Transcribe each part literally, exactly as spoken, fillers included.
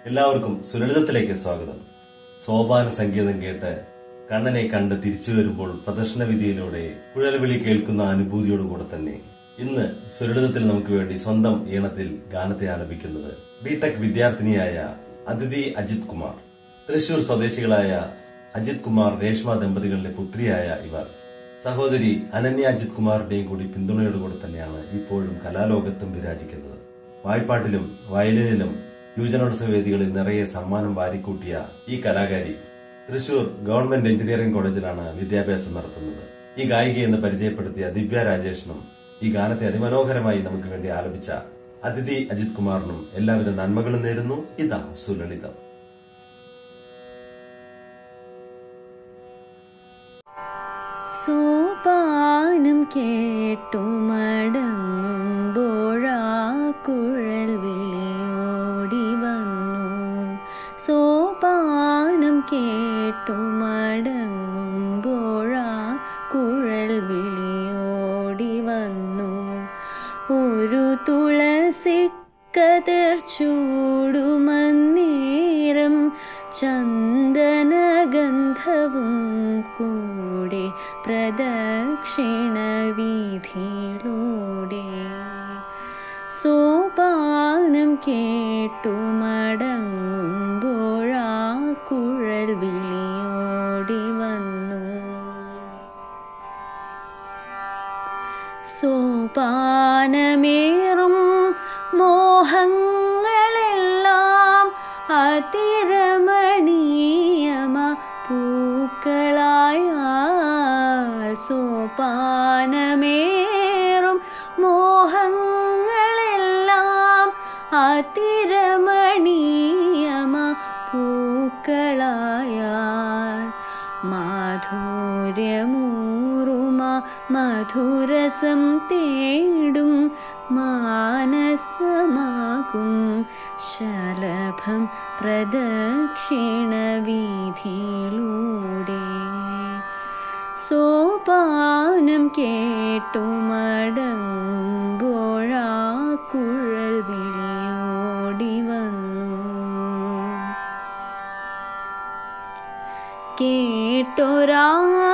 എല്ലാവർക്കും സുലളിതത്തിലേക്ക് സ്വാഗതം. സോപാന സംഗീതം കേട്ട് കണ്ണനെ കണ്ട് തിരിച്ചു വരുമ്പോൾ പ്രദർശനവിധിയിലൂടെ കുഴൽവിളി കേൾക്കുന്ന അനുഭൂതിയോടുകൂടെ തന്നെ ഇന്ന് സുലളിതത്തിൽ നമുക്ക് വേണ്ടി സ്വന്തം ഈണത്തിൽ ഗാനത്തെ ആലപിക്കുന്നത് ബിടെക് വിദ്യാർത്ഥിനിയായ അതിഥി അജിത് കുമാർ. തൃശൂർ സ്വദേശികളായ അജിത് കുമാർ രേഷ്മ ദമ്പതികളുടെ പുത്രിയായ ഇവർ സഹോദരി അനന്യ അജിത് കുമാറിന്റെയും കൂടി പിന്തുണയോടുകൂടെ തന്നെയാണ് ഇപ്പോഴും കലാലോകത്തും വിരാജിക്കുന്നത്. വായ്പാട്ടിലും വയലിനിലും യുവജനോത്സവ വേദികളിൽ നിറയെ സമ്മാനം വാരിക്കൂട്ടിയ ഈ കലാകാരി തൃശൂർ ഗവൺമെന്റ് എഞ്ചിനീയറിംഗ് കോളേജിലാണ് വിദ്യാഭ്യാസം നടത്തുന്നത്. ഈ ഗായികയെന്ന് പരിചയപ്പെടുത്തിയ ദിവ്യ രാജേഷിനും ഈ ഗാനത്തെ അതിമനോഹരമായി നമുക്ക് വേണ്ടി ആലപിച്ച അതിഥി അജിത് കുമാറിനും എല്ലാവിധ നന്മകളും നേരുന്നു. ഇതാ സുലളിതം. സോപാനം കേട്ടു മടങ്ങുമ്പോഴാ കുഴൽ വിളിയോടി വന്നു. സോപാനം കേട്ടു മടങ്ങുമ്പോഴാ കുഴൽ വിളിയോടി വന്നു. ഒരു തുളസിക്കതിർ ചൂടുമന്നേരം ചന്ദനഗന്ധവും കൂടെ പ്രദക്ഷിണ വീഥിയിലൂടെ. സോപാനം കേട്ടു മടങ്ങുമ്പോഴാ കുഴൽ വിളിയോടി വന്നു. സോപാനമേറും മോഹങ്ങളെല്ലാം അതിരമണീയമ പൂക്കളായാൽ. സോപാനമേറും മോഹങ്ങളെല്ലാം അതിരമണീയമ പൂക്കളായാൽ. മാധുര്യമൂറുമ മധുരസം തേടും മാനസമാകും ശലഭം പ്രദക്ഷിണ വീഥിയിലൂടെ. സോപാനം കേട്ടു മടങ്ങുമ്പോഴാ കുഴൽ വിളിയോടി വന്നു. കേട്ടൊരാ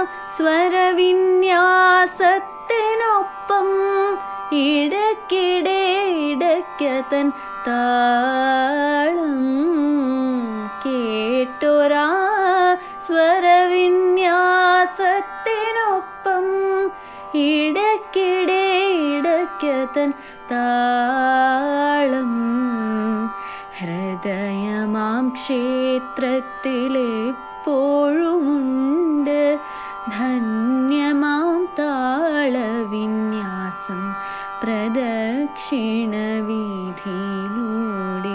സ്വരവിന്യാസത്തിനൊപ്പം ഇടയ്ക്കിടെ ഇടയ്ക്കതൻ താളം. കേട്ടൊരാ സ്വരവിന്യാസത്തിനൊപ്പം ഇടയ്ക്കിടെ ഇടയ്ക്കതൻ താളം. ഹൃദയമാം ക്ഷേത്രത്തിലെപ്പോഴുമുണ്ട് ധന്യമാം താളവിന്യാസം പ്രദക്ഷിണ വീഥിയിലൂടെ.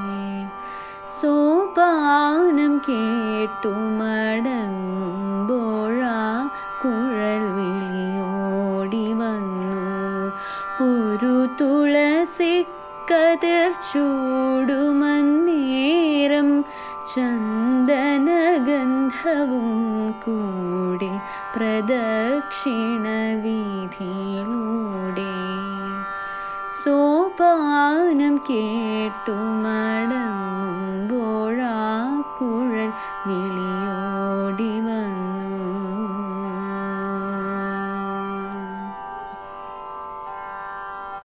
സോപാനം കേട്ടു മടങ്ങുമ്പോഴാ കുഴൽ വിളിയോടി വന്നു. ഒരു തുളസിക്കതിർ ചൂടുമന്നേരം ചന്ദനഗന്ധവും കൂടെ പ്രദക്ഷിണ വീഥിയിലൂടെ. സോപാനം കേട്ടു മടങ്ങും